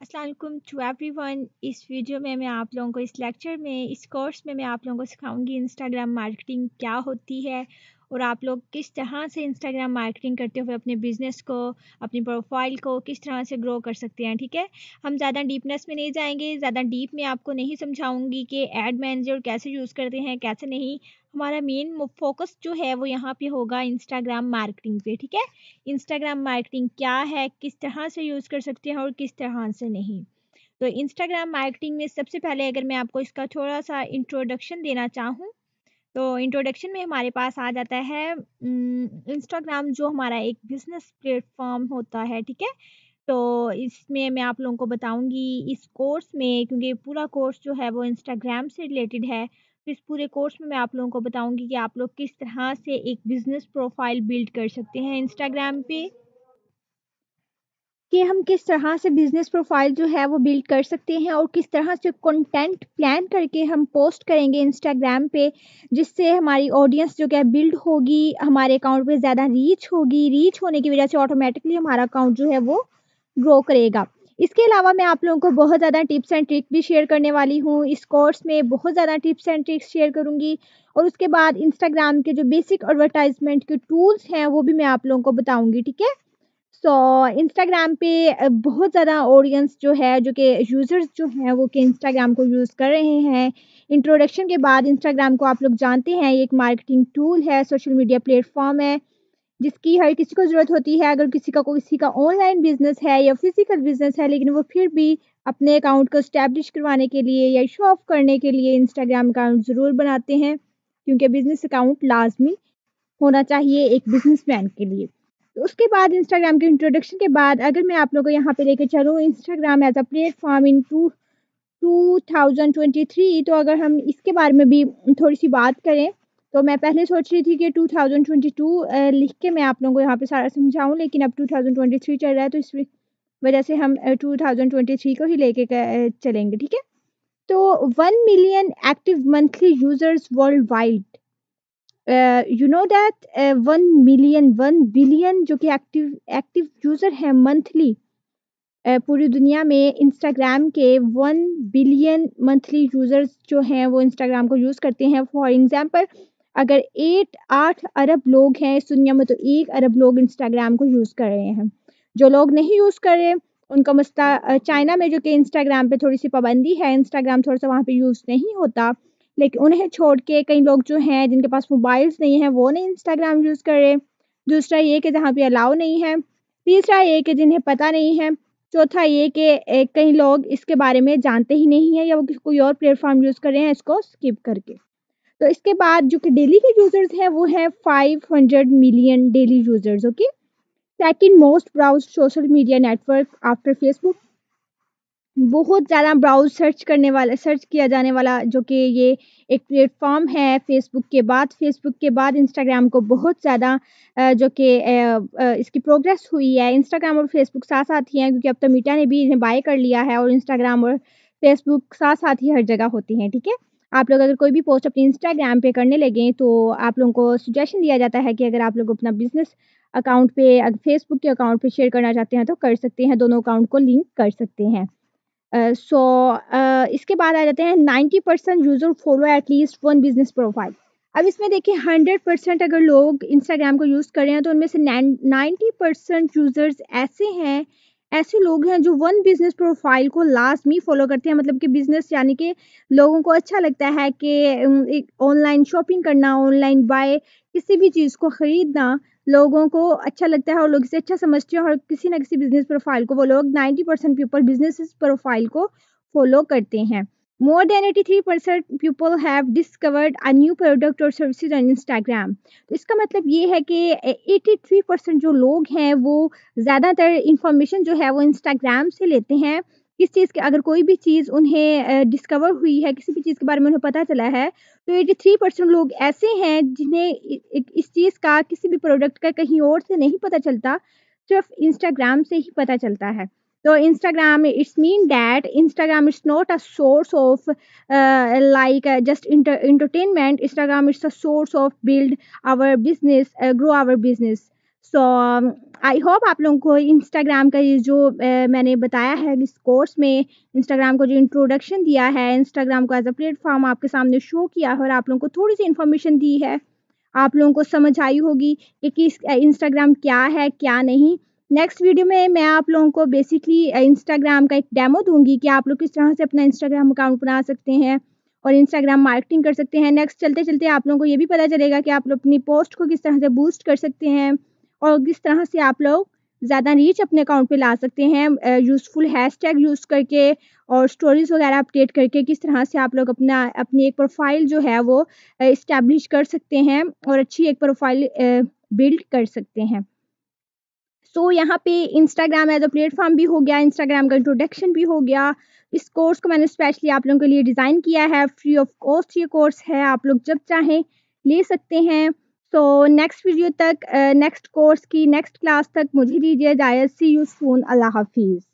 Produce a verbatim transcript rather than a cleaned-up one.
अस्सलाम वालेकुम to everyone. इस वीडियो में मैं आप लोगों को इस लेक्चर में इस कोर्स में मैं आप लोगों को सिखाऊंगी इंस्टाग्राम मार्केटिंग क्या होती है और आप लोग किस तरह से इंस्टाग्राम मार्केटिंग करते हुए अपने बिजनेस को, अपनी प्रोफाइल को किस तरह से ग्रो कर सकते हैं। ठीक है, हम ज़्यादा डीपनेस में नहीं जाएंगे, ज़्यादा डीप में आपको नहीं समझाऊंगी कि एड मैनेजर कैसे यूज़ करते हैं कैसे नहीं। हमारा मेन फोकस जो है वो यहाँ पे होगा इंस्टाग्राम मार्केटिंग पे। ठीक है, इंस्टाग्राम मार्केटिंग क्या है, किस तरह से यूज़ कर सकते हैं और किस तरह से नहीं। तो इंस्टाग्राम मार्केटिंग में सबसे पहले अगर मैं आपको इसका थोड़ा सा इंट्रोडक्शन देना चाहूँ तो इंट्रोडक्शन में हमारे पास आ जाता है इंस्टाग्राम जो हमारा एक बिजनेस प्लेटफॉर्म होता है। ठीक है, तो इसमें मैं आप लोगों को बताऊंगी इस कोर्स में, क्योंकि पूरा कोर्स जो है वो इंस्टाग्राम से रिलेटेड है। तो इस पूरे कोर्स में मैं आप लोगों को बताऊंगी कि आप लोग किस तरह से एक बिजनेस प्रोफाइल बिल्ड कर सकते हैं इंस्टाग्राम पे, कि हम किस तरह से बिजनेस प्रोफाइल जो है वो बिल्ड कर सकते हैं और किस तरह से कंटेंट प्लान करके हम पोस्ट करेंगे इंस्टाग्राम पे, जिससे हमारी ऑडियंस जो क्या बिल्ड होगी, हमारे अकाउंट पे ज़्यादा रीच होगी। रीच होने की वजह से ऑटोमेटिकली हमारा अकाउंट जो है वो ग्रो करेगा। इसके अलावा मैं आप लोगों को बहुत ज़्यादा टिप्स एंड ट्रिक भी शेयर करने वाली हूँ। इस कोर्स में बहुत ज़्यादा टिप्स एंड ट्रिक्स शेयर करूँगी और उसके बाद इंस्टाग्राम के जो बेसिक एडवर्टाइजमेंट के टूल्स हैं वो भी मैं आप लोगों को बताऊँगी। ठीक है, सो इंस्टाग्राम पे अ, बहुत ज़्यादा ऑडियंस जो है, जो कि यूज़र्स जो हैं वो कि इंस्टाग्राम को यूज़ कर रहे हैं। इंट्रोडक्शन के बाद इंस्टाग्राम को आप लोग जानते हैं ये एक मार्केटिंग टूल है, सोशल मीडिया प्लेटफॉर्म है, जिसकी हर किसी को ज़रूरत होती है। अगर किसी का कोई किसी का ऑनलाइन बिजनेस है या फिजिकल बिजनेस है, लेकिन वो फिर भी अपने अकाउंट को स्टैब्लिश करवाने के लिए या शो ऑफ करने के लिए इंस्टाग्राम अकाउंट ज़रूर बनाते हैं, क्योंकि बिजनेस अकाउंट लाजमी होना चाहिए एक बिजनेसमैन के लिए। तो उसके बाद इंस्टाग्राम के इंट्रोडक्शन के बाद अगर मैं आप लोगों को यहाँ पे लेके चलूँ Instagram as a platform in two two thousand twenty three, तो अगर हम इसके बारे में भी थोड़ी सी बात करें तो मैं पहले सोच रही थी कि two thousand twenty two uh, लिख के मैं आप लोगों को यहाँ पे सारा समझाऊँ, लेकिन अब टू थाउजेंड ट्वेंटी थ्री चल रहा है तो इस वजह से हम uh, two thousand twenty three को ही लेके क- चलेंगे। ठीक है, तो one million active monthly users worldwide, you know that one million one billion जो कि एक्टिव एक्टिव यूजर है मंथली पूरी दुनिया में। इंस्टाग्राम के वन बिलियन मंथली यूजर्स जो हैं वो इंस्टाग्राम को यूज़ करते हैं। फॉर एग्जांपल, अगर एट आठ अरब लोग हैं इस दुनिया में तो एक अरब लोग इंस्टाग्राम को यूज़ कर रहे हैं। जो लोग नहीं यूज़ कर रहे उनका मसला अ, चाइना में जो कि इंस्टाग्राम पे थोड़ी सी पाबंदी है, इंस्टाग्राम थोड़ा सा वहाँ पे यूज़ नहीं होता, लेकिन उन्हें छोड़ के कई लोग जो हैं जिनके पास मोबाइल्स नहीं है वो नहीं इंस्टाग्राम यूज़ कर रहे। दूसरा ये कि जहाँ पे अलाउ नहीं है। तीसरा ये कि जिन्हें पता नहीं है। चौथा ये कि ए, कई लोग इसके बारे में जानते ही नहीं है या वो किसी कोई और प्लेटफॉर्म यूज़ कर रहे हैं इसको स्किप करके। तो इसके बाद जो कि डेली के यूजर्स हैं वो है five hundred million daily users. Okay, second most browse social media network after Facebook. बहुत ज़्यादा ब्राउज़ सर्च करने वाला सर्च किया जाने वाला जो कि ये एक प्लेटफ़ॉर्म है फ़ेसबुक के बाद। फ़ेसबुक के बाद इंस्टाग्राम को बहुत ज़्यादा अ, जो कि अ अ, इसकी प्रोग्रेस हुई है। इंस्टाग्राम और फ़ेसबुक साथ-साथ ही हैं, क्योंकि अब तो मेटा ने भी इन्हें बाय कर लिया है और इंस्टाग्राम और फ़ेसबुक साथ-साथ ही हर जगह होती हैं। ठीक है? आप लोग अगर कोई भी पोस्ट अपनी इंस्टाग्राम पे करने लगें तो आप लोगों को सजेशन दिया जाता है कि अगर आप लोग अपना बिज़नेस अकाउंट पे अ, फ़ेसबुक के अकाउंट पे शेयर करना चाहते हैं तो कर सकते हैं, दोनों अकाउंट को लिंक कर सकते हैं। सो इसके बाद आ जाते हैं ninety percent user follow at least one business profile. अब इसमें देखिए हंड्रेड परसेंट अगर लोग इंस्टाग्राम को यूज़ कर रहे हैं तो उनमें से नाइंटी परसेंट यूजर्स ऐसे हैं, ऐसे लोग हैं जो वन बिजनेस प्रोफाइल को लाजमी फॉलो करते हैं। मतलब कि बिजनेस यानी कि लोगों को अच्छा लगता है कि उम, एक ऑनलाइन शॉपिंग करना, ऑनलाइन बाय किसी भी चीज़ को खरीदना लोगों को अच्छा लगता है और लोग इसे अच्छा समझते हैं और किसी न किसी बिज़नेस प्रोफ़ाइल को वो लोग ninety percent people business profile को फ़ॉलो करते हैं। More than eighty three percent people have discovered a new product और सर्विसेज ऑन इंस्टाग्राम। तो इसका मतलब ये है कि ए एटी थ्री परसेंट जो लोग हैं वो ज़्यादातर इन्फॉर्मेशन जो है वो इंस्टाग्राम से लेते हैं। किस चीज़ की अगर कोई भी चीज़ उन्हें अ, डिस्कवर हुई है, किसी भी चीज़ के बारे में उन्हें पता चला है, तो एटी थ्री परसेंट लोग ऐसे हैं जिन्हें इ इ इस चीज़ का, किसी भी प्रोडक्ट का कहीं और से नहीं पता चलता, सिर्फ़ इंस्टाग्राम से ही पता चलता है। तो Instagram it's mean that Instagram is not a source of uh, like just enter entertainment. Instagram is a source of build our business, uh, grow our business. So I hope आप लोगों को Instagram का ये जो uh, मैंने बताया है इस कोर्स में, इंस्टाग्राम को जो इंट्रोडक्शन दिया है, इंस्टाग्राम को एज अ प्लेटफॉर्म आपके सामने शो किया है और आप लोगों को थोड़ी सी इन्फॉर्मेशन दी है, आप लोगों को समझ आई होगी कि किस इंस्टाग्राम क्या है क्या नहीं। नेक्स्ट वीडियो में मैं आप लोगों को बेसिकली इंस्टाग्राम का एक डेमो दूंगी कि आप लोग किस तरह से अपना इंस्टाग्राम अकाउंट बना सकते हैं और इंस्टाग्राम मार्केटिंग कर सकते हैं। नेक्स्ट चलते चलते आप लोगों को ये भी पता चलेगा कि आप लोग अपनी पोस्ट को किस तरह से बूस्ट कर सकते हैं और किस तरह से आप लोग ज़्यादा रीच अपने अकाउंट पे ला सकते हैं यूज़फुल हैशटैग यूज़ करके और स्टोरीज वगैरह अपडेट करके किस तरह से आप लोग अपना अपनी एक प्रोफाइल जो है वो इस्टेब्लिश कर सकते हैं और अच्छी एक प्रोफाइल बिल्ड कर सकते हैं। सो so, यहाँ पे इंस्टाग्राम एज अ प्लेटफॉर्म भी हो गया, इंस्टाग्राम का इंट्रोडक्शन भी हो गया। इस कोर्स को मैंने स्पेशली आप लोगों के लिए डिज़ाइन किया है, फ्री ऑफ कॉस्ट ये कोर्स है, आप लोग जब चाहें ले सकते हैं। सो नेक्स्ट वीडियो तक, नेक्स्ट कोर्स की नेक्स्ट क्लास तक मुझे दीजिए इजाज़त। सी यू सून, अल्लाह हाफिज़।